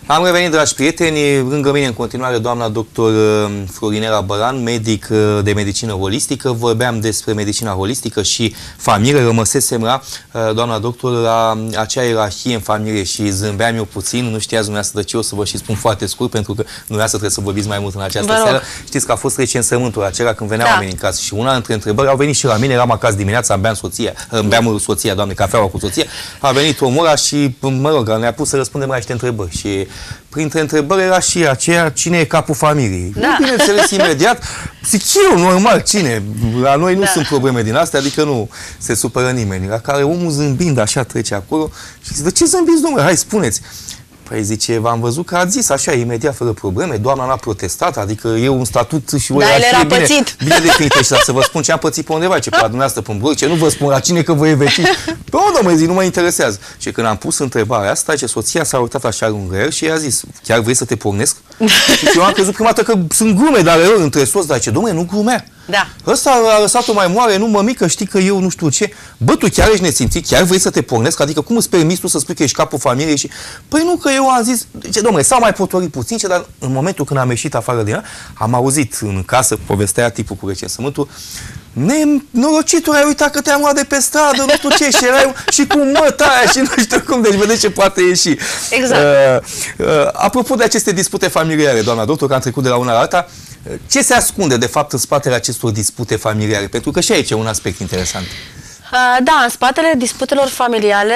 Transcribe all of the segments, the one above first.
Am revenit, dragi prieteni, lângă mine în continuare doamna doctor Florinela Băran, medic de medicină holistică. Vorbeam despre medicina holistică și familie. Rămăsesem la, doamna doctor, la acea ierarhie în familie și zâmbeam eu puțin. Nu știați dumneavoastră de ce, o să vă și spun foarte scurt, pentru că dumneavoastră trebuie să vorbiți mai mult în această seară. Știți că a fost recensământul acela când veneau oamenii în casă și una dintre întrebări, au venit și la mine, eram acasă dimineața, beam soția, doamne, cafeaua cu soția, a venit omul ăla și, mă rog, ne-a pus să răspundem la niște întrebări și printre întrebări era și aceea, cine e capul familiei? Da. Bineînțeles, imediat, zic eu, normal, cine? La noi nu sunt probleme din astea, adică nu se supără nimeni. La care omul zâmbind așa trece acolo și zice, de ce zâmbiți, domnule? Hai, spuneți. Păi zice, v-am văzut că ați zis așa, imediat, fără probleme, doamna n-a protestat, adică e un statut și o ierarhie bine definită. Și să vă spun ce am pățit pe undeva, ce pe la dumneavoastră, pe Burg, ce nu vă spun la cine că vă e vecin. Bă, domnule, zic, nu mă interesează. Și când am pus întrebarea asta, ce soția s-a uitat așa lângă el și i-a zis, chiar vrei să te pornesc? Și eu am crezut prima dată că sunt glume, dar eu între soț, dar ce, domnule, nu glumea. Da. Ăsta a lăsat-o mai moare, nu mămică, știi că eu nu știu ce. Bă, tu chiar ești nesimțit, chiar vrei să te pornesc? Adică cum îți permiți tu să spui că ești capul familiei și... Păi nu, că eu am zis... Ce, dom'le, s-a mai potorit puțin, dar în momentul când am ieșit afară din ea, am auzit în casă, povestea tipul cu recensământul, nenorocitul, ai uitat că te-am luat de pe stradă, nu știu ce, și erai și cu măta aia și nu știu cum, deci vedeți ce poate ieși. Exact. Apropo de aceste dispute familiare, doamna doctor, că am trecut de la una la alta, ce se ascunde, de fapt, în spatele acestor dispute familiare? Pentru că și aici e un aspect interesant. Da, în spatele disputelor familiale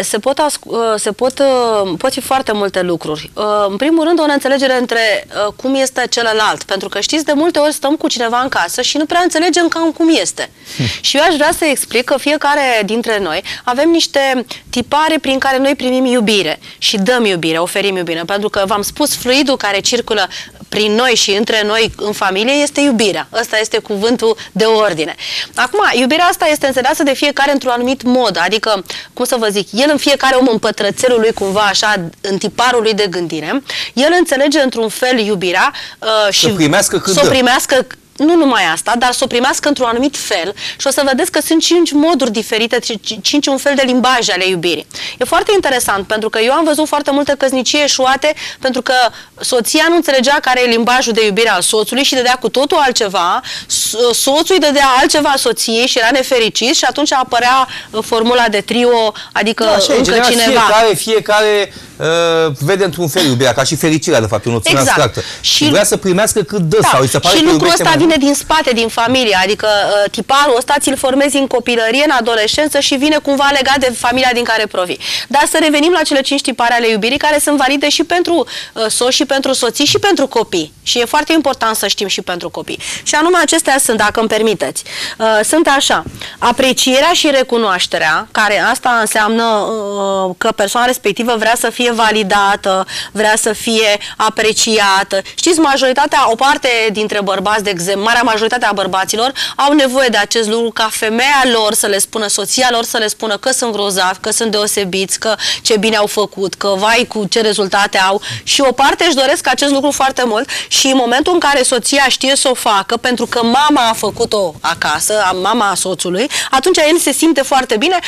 pot fi foarte multe lucruri. În primul rând, o neînțelegere între cum este celălalt. Pentru că știți, de multe ori stăm cu cineva în casă și nu prea înțelegem cam cum este. Și eu aș vrea să explic că fiecare dintre noi avem niște tipare prin care noi primim iubire și dăm iubire, oferim iubire. Pentru că v-am spus, fluidul care circulă prin noi și între noi în familie este iubirea. Ăsta este cuvântul de ordine. Acum, iubirea asta este înțeleasă de fiecare într-un anumit mod, adică, cum să vă zic, el în fiecare om în pătrățelul lui, cumva așa, în tiparul lui de gândire, el înțelege într-un fel iubirea și să primească cât să o primească. Nu numai asta, dar să o primească într-un anumit fel și o să vedeți că sunt 5 moduri diferite, 5 un fel de limbaje ale iubirii. E foarte interesant, pentru că eu am văzut foarte multe căsnicii eșuate, pentru că soția nu înțelegea care e limbajul de iubire al soțului și dădea cu totul altceva, soțul îi dădea altceva soției și era nefericit și atunci apărea formula de trio, adică încă cineva. Fiecare vede într-un fel iubirea, ca și fericirea, de fapt, e o noțiune abstractă. Și vrea să primească cât dă, sau îi se pare și că lucrul ăsta vine din spate, din familie, adică tiparul ăsta ți-l formezi în copilărie, în adolescență și vine cumva legat de familia din care provii. Dar să revenim la cele 5 tipare ale iubirii, care sunt valide și pentru soți, și pentru soții, și pentru copii. Și e foarte important să știm și pentru copii. Și anume acestea sunt, dacă îmi permiteți. Sunt așa, aprecierea și recunoașterea, care asta înseamnă că persoana respectivă vrea să fie validată, vrea să fie apreciată. Știți, majoritatea, o parte dintre bărbați, de exemplu, marea majoritate a bărbaților au nevoie de acest lucru, ca femeia lor să le spună, soția lor să le spună că sunt grozavi, că sunt deosebiți, că ce bine au făcut, că vai cu ce rezultate au. Și o parte își doresc acest lucru foarte mult și în momentul în care soția știe să o facă, pentru că mama a făcut-o acasă, mama soțului, atunci el se simte foarte bine,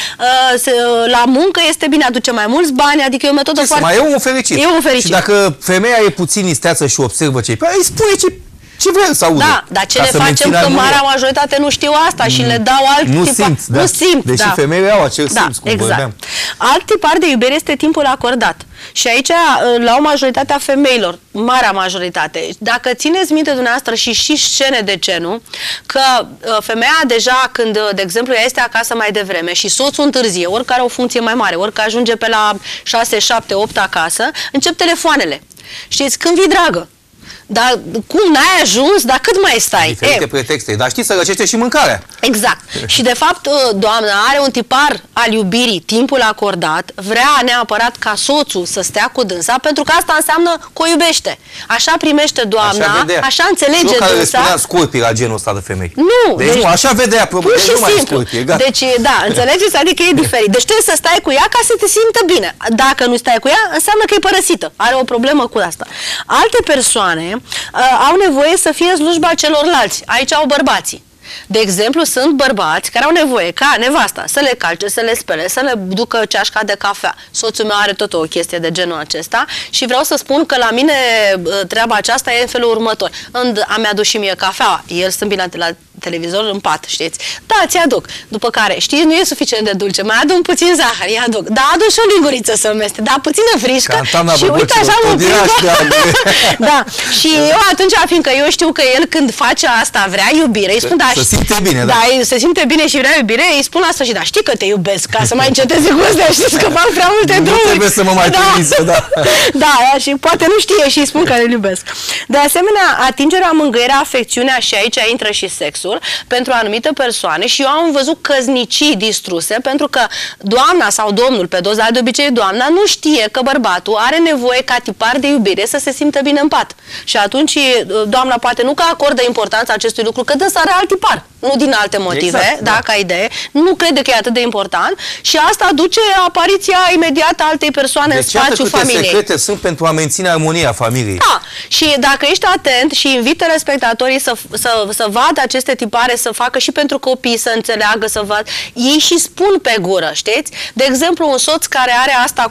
la muncă este bine, aduce mai mulți bani, adică e o metodă foarte... Mai e un fericit. E un fericit. Și dacă femeia e puțin isteață și observă ce-i, îi spune ce vrea să audă. Da, dar ce le facem că marea majoritate nu știu asta și le dau alt tipar. Nu simt, deși femeile au acel simț, cum vorbeam. Alt tipar de iubire este timpul acordat. Și aici, la o majoritate a femeilor, marea majoritate, dacă țineți minte dumneavoastră și scene de genul, că femeia deja când, de exemplu, ea este acasă mai devreme și soțul întârzie, ori are o funcție mai mare, ori că ajunge pe la 6, 7, 8 acasă, încep telefoanele. Știți, când vii, dragă? Dar cum n-ai ajuns, dar cât mai stai? Diferite pretexte, dar știi să răcește și mâncarea. Exact. Și de fapt, doamna are un tipar al iubirii, timpul acordat, vrea neapărat ca soțul să stea cu dânsa, pentru că asta înseamnă că o iubește. Așa primește doamna, așa înțelege dânsa. Nu care le spunea scorpii la genul ăsta de femei. Nu. Deci nu, așa vedea problema, nu mai scorpii. Deci, da, înțelegeți? Adică e diferit. Deci trebuie să stai cu ea ca să te simtă bine. Dacă nu stai cu ea, înseamnă că e părăsită. Are o problemă cu asta. Alte persoane au nevoie să fie în slujba celorlalți. Aici au bărbații. De exemplu, sunt bărbați care au nevoie ca nevasta să le calce, să le spele, să le ducă ceașca de cafea. Soțul meu are tot o chestie de genul acesta și vreau să spun că la mine treaba aceasta e în felul următor. Am adus și mie cafea, el sunt bine la televizor în pat, știți? Da, ți-aduc. După care, știți, nu e suficient de dulce, mai adun puțin zahăr, îi aduc. Da, adun și o linguriță să meste, da, puțină frișcă și uite așa mă Da, și eu atunci, fiindcă eu știu că el când face asta vrea iubire, îi spun, da, se simte bine, da, se simte bine și vrea iubire, îi spun asta și da, știi că te iubesc, ca să mai înceteze cu astea, știți că fac prea multe drumuri. Nu trebuie să mă mai trimise, da. Da, și poate nu știe și îi spun că îl iubesc. De asemenea, atingerea, mângâierea, afecțiunea și aici intră și sexul pentru anumite persoane și eu am văzut căsnicii distruse pentru că doamna sau domnul, pe dos, dar de obicei doamna, nu știe că bărbatul are nevoie ca tipar de iubire să se simtă bine în pat. Și atunci doamna poate nu că acordă importanța acestui lucru, că dânsa are alt tipar, nu din alte motive, exact, da, ca idee, nu crede că e atât de important și asta duce apariția imediată a altei persoane în spațiul familiei. Secrete sunt pentru a menține armonia familiei. Da, și dacă ești atent și invită telespectatorii să vadă aceste tipare, să facă și pentru copii, să înțeleagă, să vadă, ei și spun pe gură, știți? De exemplu, un soț care are asta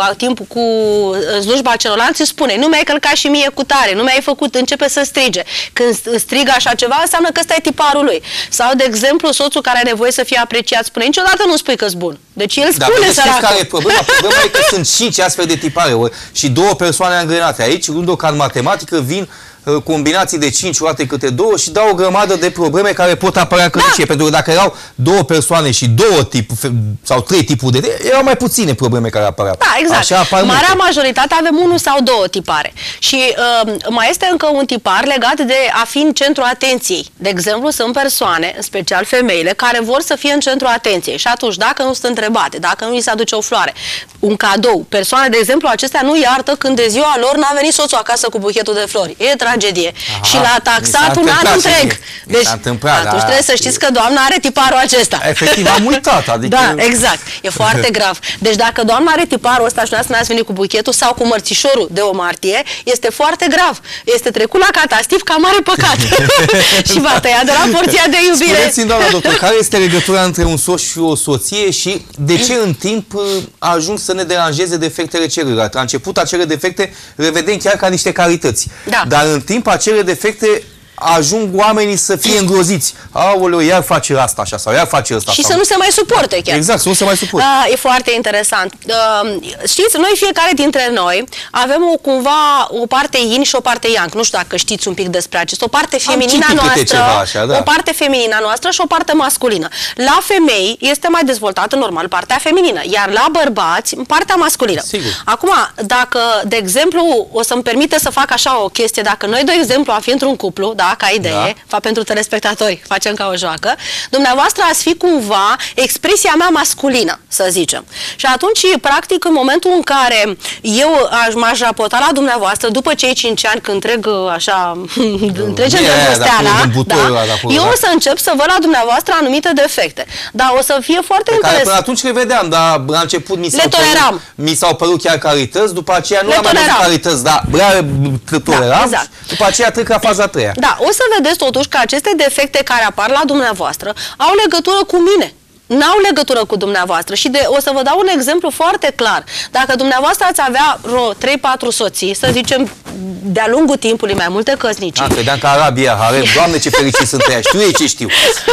cu slujba celorlalți spune, nu mi-ai călcat și mie cu tare, nu mi-ai făcut, începe să strige. Când strigă așa ceva, înseamnă că ăsta e tiparul lui. Sau, de exemplu, soțul care are nevoie să fie apreciat spune, niciodată nu spui că-s bun. Deci el spune săracul. Care e problema? Problema e că sunt 5 astfel de tipare și 2 persoane angrenate. Aici, ca în matematică, vin combinații de 5 luate câte 2 și dau o grămadă de probleme care pot apărea în căsnicie. Pentru că dacă erau 2 persoane și 2 tipuri sau 3 tipuri erau mai puține probleme care apăreau. Da, exact. Marea majoritate avem 1 sau 2 tipare. Și mai este încă un tipar legat de a fi în centrul atenției. De exemplu, sunt persoane, în special femeile, care vor să fie în centrul atenției. Și atunci, dacă nu sunt întrebate, dacă nu îi se aduce o floare, un cadou, persoane, de exemplu, acestea nu iartă când de ziua lor n-a venit soțul acasă cu buchetul de flori. E tragedie. Aha, și l-a taxat un an întreg. Deci, atunci trebuie să știți că doamna are tiparul acesta. Efectiv, am uitat. Adică... Da, exact. E foarte grav. Deci dacă doamna are tiparul ăsta și n-ați venit cu buchetul sau cu mărțișorul de o martie, este foarte grav. Este trecut la catastif ca mare păcat. Și va tăia de la porția de iubire. Spuneți-mi, doamna doctor, care este legătura între un soț și o soție și de ce în timp ajung să ne deranjeze defectele celorlalți? La început acele defecte le vedem chiar ca niște calități. Da. Dar în timp acele defecte ajung oamenii să fie îngroziți. Aoleu, iar face asta așa sau iar face asta. Și să nu se mai suporte chiar. Exact, să nu se mai suporte. E foarte interesant. Știți, noi fiecare dintre noi avem cumva o parte yin și o parte yang. Nu știu dacă știți un pic despre acest. O parte feminină noastră, ceva așa, da. O parte feminină noastră și o parte masculină. La femei este mai dezvoltată normal partea feminină, iar la bărbați partea masculină. Sigur. Acum, dacă, de exemplu, o să-mi permite să fac așa o chestie, dacă noi, de exemplu, am fi într-un cuplu, da, ca idee, pentru telespectatori, facem ca o joacă, dumneavoastră ați fi cumva expresia mea masculină, să zicem. Și atunci, practic, în momentul în care eu m-aș raporta la dumneavoastră, după cei 5 ani, când trec așa, trecem de posteala, eu o să încep să văd la dumneavoastră anumite defecte. Dar o să fie foarte interesant. Până atunci le vedeam, dar la început mi s-au părut chiar calități, după aceea nu am mai văzut calități, dar toleram, exact. După aceea trec la faza 3-a. Da, o să vedeți totuși că aceste defecte care apar la dumneavoastră au legătură cu mine. N-au legătură cu dumneavoastră și o să vă dau un exemplu foarte clar. Dacă dumneavoastră ați avea vreo 3-4 soții, să zicem, de-a lungul timpului, mai multe căsnicii. Credeam că Arabia, Harem, Doamne ce fericiți sunt ea, știu ei ce știu.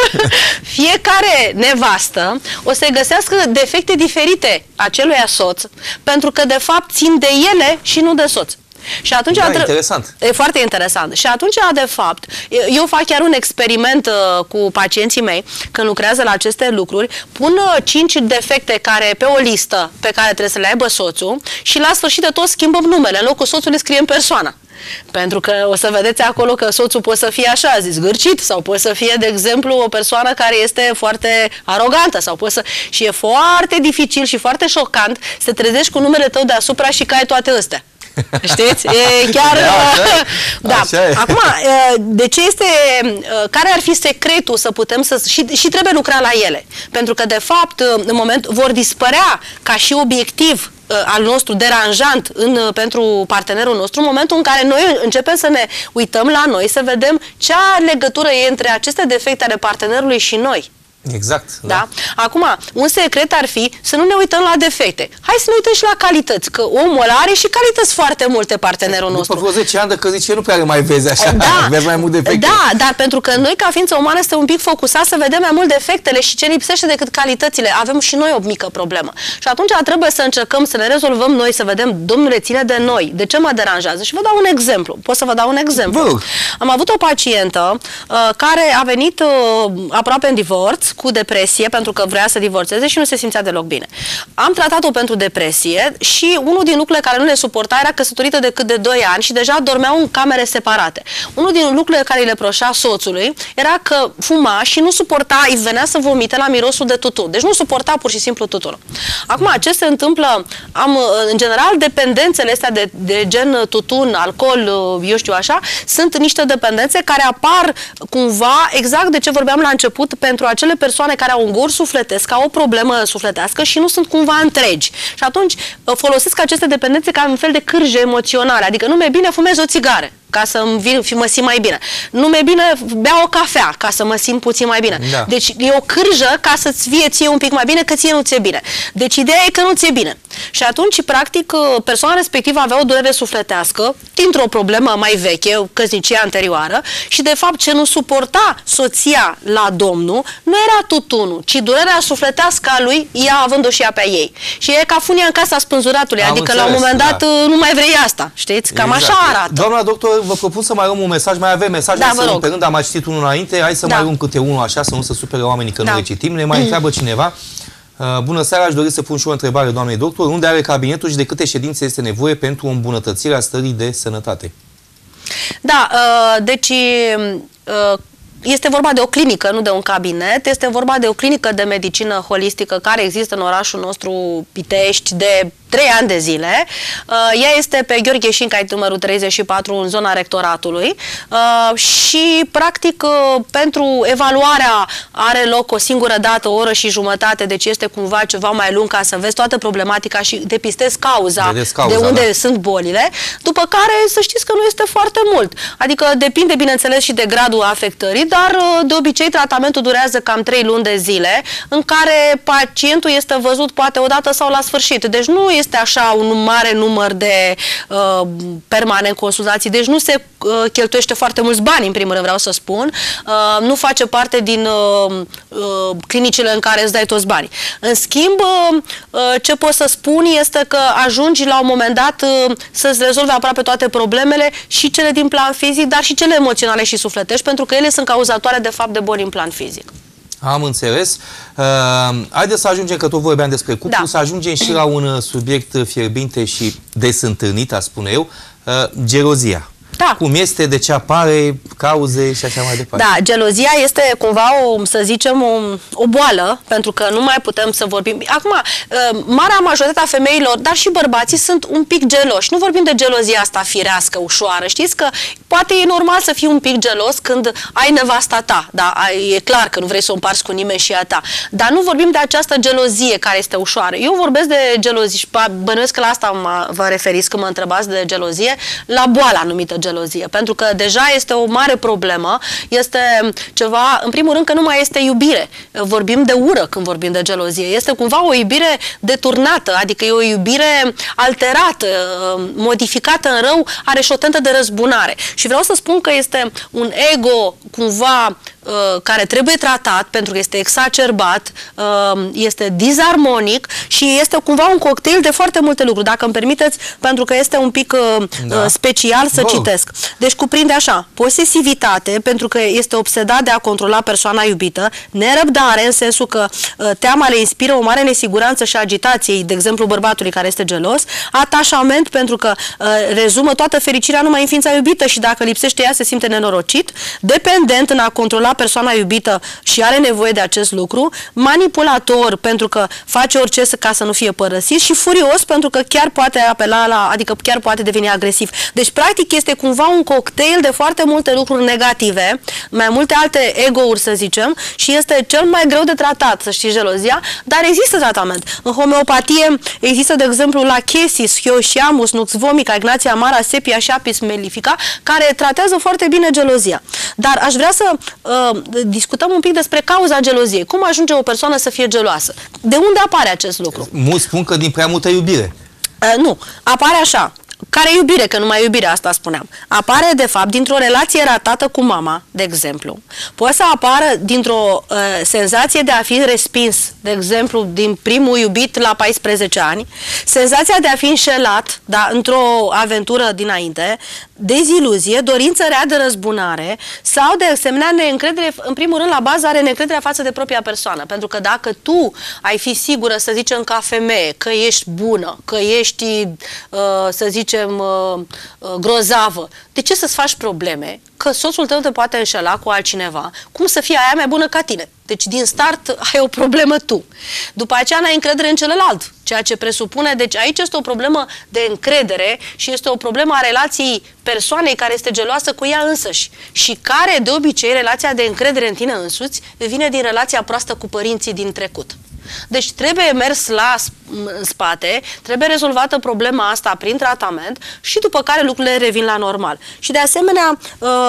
Fiecare nevastă o să găsească defecte diferite aceluia soț, pentru că de fapt țin de ele și nu de soț. Și atunci interesant. E foarte interesant. Și atunci, de fapt, eu fac chiar un experiment cu pacienții mei când lucrează la aceste lucruri, pun 5 defecte care pe o listă pe care trebuie să le aibă soțul și la sfârșit de tot schimbăm numele. În locul soțului scriem persoana. Pentru că o să vedeți acolo că soțul poate să fie așa zis zgârcit sau poate să fie, de exemplu, o persoană care este foarte arogantă sau poate să... Și e foarte dificil și foarte șocant să te trezești cu numele tău deasupra și că ai toate astea. Știți? E chiar... Da. Acum, de ce este... Care ar fi secretul să putem să... Și trebuie lucra la ele. Pentru că, de fapt, în moment vor dispărea ca și obiectiv al nostru deranjant pentru partenerul nostru, în momentul în care noi începem să ne uităm la noi, să vedem ce legătură e între aceste defecte ale partenerului și noi. Exact. Da? Acum, un secret ar fi să nu ne uităm la defecte. Hai să ne uităm și la calități, că omul ăla are și calități foarte multe, partenerul nostru. După vreo 10 ani, că zice, nu prea mai vezi așa, da, vezi mai mult defecte. Da, dar pentru că noi, ca ființă umană, suntem un pic focusați să vedem mai mult defectele și ce lipsește decât calitățile. Avem și noi o mică problemă. Și atunci trebuie să încercăm să le rezolvăm noi, să vedem, Domnule, ține de noi. De ce mă deranjează? Și vă dau un exemplu. Pot să vă dau un exemplu? Am avut o pacientă care a venit aproape în divorț, cu depresie, pentru că vrea să divorțeze și nu se simțea deloc bine. Am tratat-o pentru depresie și unul din lucrurile care nu le suporta era căsătorită decât de 2 ani și deja dormeau în camere separate. Unul din lucrurile care îi reproșea soțului era că fuma și nu suporta, îi venea să vomite la mirosul de tutun. Deci nu suporta pur și simplu tutunul. Acum, ce se întâmplă? În general, dependențele astea de gen tutun, alcool, eu știu așa, sunt niște dependențe care apar cumva exact de ce vorbeam la început pentru acele persoane care au un gur sufletesc, au o problemă sufletească și nu sunt cumva întregi. Și atunci folosesc aceste dependențe ca un fel de cârje emoționale. Adică nu mi-e bine, fumez o țigară ca să mă simt mai bine. Nu mi-e bine, bea o cafea ca să mă simt puțin mai bine. Da. Deci e o cârjă ca să-ți fie ție un pic mai bine, că ție nu ți-e bine. Deci ideea e că nu ți-e bine. Și atunci, practic, persoana respectivă avea o durere sufletească dintr-o problemă mai veche, căsnicia anterioară, și de fapt ce nu suporta soția la domnul nu era tutunul, ci durerea sufletească a lui, ea având-o și ea pe ei. Și e ca funia în casa spânzuratului, adică la un moment dat nu mai vrei asta, știți? Cam așa arată. Doamna doctor, vă propun să mai luăm un mesaj, mai avem mesaje, să luăm pe rând, am mai citit unul înainte, hai să mai luăm câte unul așa, să nu se supere oamenii că nu le citim. Ne mai întreabă cineva: bună seara, aș dori să pun și o întrebare doamnei doctor, unde are cabinetul și de câte ședințe este nevoie pentru îmbunătățirea stării de sănătate? Da, deci este vorba de o clinică, nu de un cabinet, este vorba de o clinică de medicină holistică care există în orașul nostru Pitești de 3 ani de zile. Ea este pe Gheorghe Șincai, numărul 34, în zona rectoratului și, practic, pentru evaluarea are loc o singură dată, o oră și jumătate, deci este cumva ceva mai lung ca să vezi toată problematica și depistezi cauza de unde sunt bolile, după care să știți că nu este foarte mult. Adică depinde, bineînțeles, și de gradul afectării, dar de obicei tratamentul durează cam 3 luni de zile, în care pacientul este văzut poate o dată sau la sfârșit. Deci nu este așa un mare număr de permanent consultații, deci nu se cheltuiește foarte mulți bani, în primul rând vreau să spun, nu face parte din clinicile în care îți dai toți banii. În schimb, ce pot să spun este că ajungi la un moment dat să-ți rezolvi aproape toate problemele, și cele din plan fizic, dar și cele emoționale și sufletești, pentru că ele sunt cauzatoare de fapt de boli în plan fizic. Am înțeles. Haideți să ajungem, că tot vorbeam despre cuplu, să ajungem și la un subiect fierbinte și des întâlnit, a spune eu, gelozia. Da. Cum este, de ce apare, cauze și așa mai departe. Da, gelozia este cumva, să zicem, o boală, pentru că nu mai putem să vorbim. Acum, marea majoritate a femeilor, dar și bărbații, sunt un pic geloși. Nu vorbim de gelozia asta firească, ușoară. Știți că poate e normal să fii un pic gelos când ai nevasta ta. Da, e clar că nu vrei să o împarți cu nimeni și a ta. Dar nu vorbim de această gelozie care este ușoară. Eu vorbesc de gelozie și bănuiesc că la asta vă referiți când mă întrebați de gelozie, la boala numită gelozie, pentru că deja este o mare problemă, este ceva, în primul rând, că nu mai este iubire. Vorbim de ură când vorbim de gelozie. Este cumva o iubire deturnată, adică e o iubire alterată, modificată în rău, are și o tentă de răzbunare. Și vreau să spun că este un ego cumva care trebuie tratat, pentru că este exacerbat, este disarmonic și este cumva un cocktail de foarte multe lucruri. Dacă îmi permiteți, pentru că este un pic special să citesc. Deci cuprinde așa: posesivitate, pentru că este obsedat de a controla persoana iubită; nerăbdare, în sensul că teama le inspiră o mare nesiguranță și agitație, de exemplu bărbatului care este gelos; atașament, pentru că rezumă toată fericirea numai în ființa iubită și dacă lipsește ea se simte nenorocit; dependent, în a controla persoana iubită și are nevoie de acest lucru, manipulator pentru că face orice ca să nu fie părăsit și furios pentru că chiar poate apela la, adică chiar poate deveni agresiv. Deci, practic, este cumva un cocktail de foarte multe lucruri negative, mai multe alte ego-uri, să zicem, și este cel mai greu de tratat, să știți, gelozia, dar există tratament. În homeopatie există, de exemplu, lachesis, Hyoscyamus, Nux vomica, Ignatia amara, Sepia și Apis mellifica, care tratează foarte bine gelozia. Dar aș vrea să discutăm un pic despre cauza geloziei. Cum ajunge o persoană să fie geloasă? De unde apare acest lucru? Mulți spun că din prea multă iubire. Nu, apare așa. Care iubire, că numai iubire, asta spuneam. Apare, de fapt, dintr-o relație ratată cu mama, de exemplu. Poate să apară dintr-o senzație de a fi respins, de exemplu, din primul iubit la 14 ani, senzația de a fi înșelat, da, într-o aventură dinainte, deziluzie, dorință rea de răzbunare sau, de asemenea, neîncredere, în primul rând, la bază are neîncrederea față de propria persoană. Pentru că dacă tu ai fi sigură, să zicem, ca femeie, că ești bună, că ești, să zicem, grozavă, de ce să-ți faci probleme? Că soțul tău te poate înșela cu altcineva. Cum să fie aia mai bună ca tine? Deci, din start, ai o problemă tu. După aceea, n-ai încredere în celălalt, ceea ce presupune, deci aici este o problemă de încredere și este o problemă a relației persoanei care este geloasă cu ea însăși și care, de obicei, relația de încredere în tine însuți vine din relația proastă cu părinții din trecut. Deci trebuie mers în spate, trebuie rezolvată problema asta prin tratament și după care lucrurile revin la normal. Și de asemenea,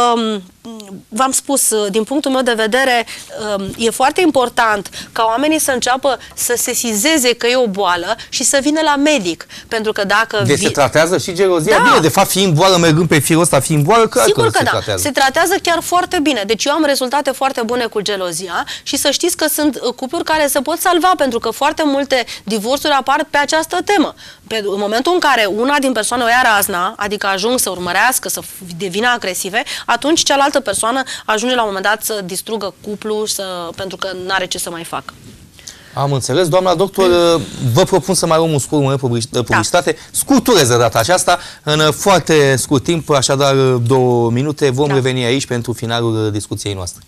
v-am spus, din punctul meu de vedere, e foarte important ca oamenii să înceapă să sesizeze că e o boală și să vină la medic. Pentru că dacă... Deci se tratează și gelozia? Da. Bine, de fapt, fiind boală, mergând pe firul ăsta, fiind boală, clar sigur că se da, tratează. Se tratează chiar foarte bine. Deci eu am rezultate foarte bune cu gelozia și să știți că sunt cupluri care se pot salva, pentru că foarte multe divorțuri apar pe această temă. În momentul în care una din persoane o ia razna, adică ajung să urmărească, să devină agresive, atunci cealaltă persoană ajunge la un moment dat să distrugă cuplul, pentru că nu are ce să mai facă. Am înțeles. Doamna doctor, vă propun să mai luăm un scurt moment de publicitate. Da. Scurturez de data aceasta, în foarte scurt timp, așadar 2 minute, vom reveni aici pentru finalul discuției noastre.